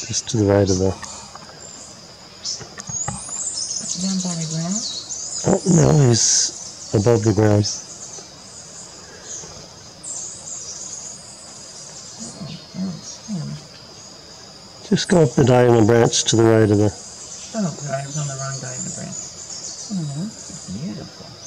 Just to the right of the... Down by the ground? Oh, no, he's above the ground. Just go up the diagonal branch to the right of the... Oh, I was on the wrong diagonal branch. Oh, this is beautiful.